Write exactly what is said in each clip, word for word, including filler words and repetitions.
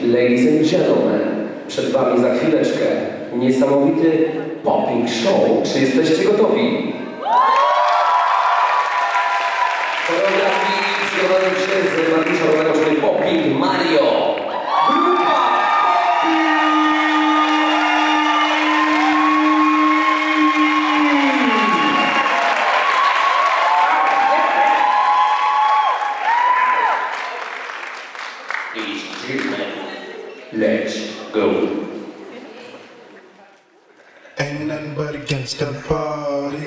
Ladies and gentlemen, przed wami za chwileczkę niesamowity popping show. Czy jesteście gotowi? Choreografii przygotowany przez Mariusza nagrodzony popping Mario. Grupa Let's go. Ain't nothing but against the party.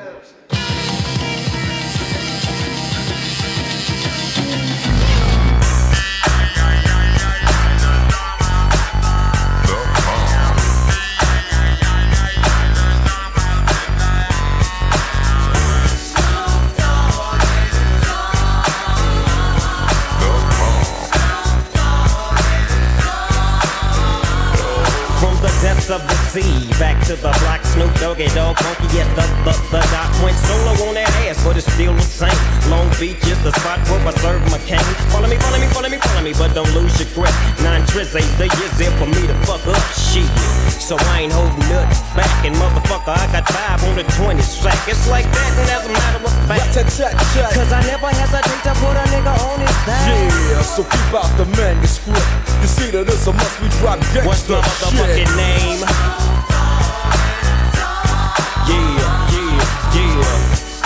Of the sea, back to the block, Snoop Doggy Dogg, funky, yes, the, the, the doc went solo on that ass, but it's still the same. Long Beach is the spot where I serve my cane. Follow me, follow me, follow me, follow me, but don't lose your grip. Nine tris ain't the years there for me to fuck up shit. So I ain't holding nothing back, and motherfucker, I got five on the twenty sack. It's like that, and as a matter of fact, cause I never hesitate to put a nigga on his back. Yeah, so keep out the manuscript. You see that this a must we drop gangsta. What's my motherfucking name? Yeah, yeah, yeah.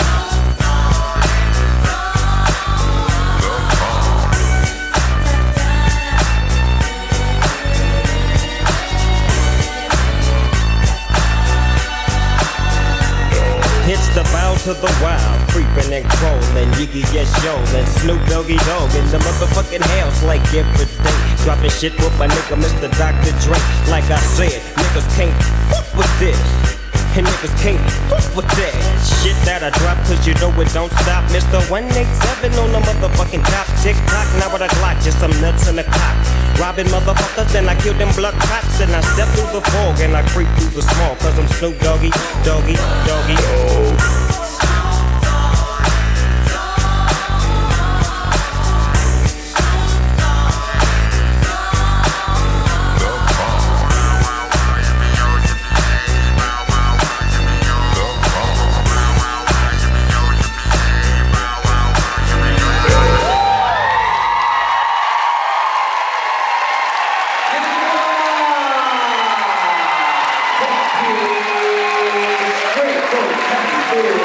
It's the bow to the wild, creeping and crawling, Yiggy yes yo, and Snoop Doggy Dogg in the motherfucking house like every day. Dropping shit with my nigga Mister Doctor Dre. Like I said, niggas can't fuck with this, and niggas can't fuck with that shit that I drop, cause you know it don't stop. Mister one eighty-seven on the motherfucking top. Tick tock, now with a Glock, just some nuts in the cock. Robbing motherfuckers, then I kill them blood cops. And I step through the fog and I creep through the small, cause I'm Snoop Doggy, Doggy, Doggy, oh. Great, great, happy,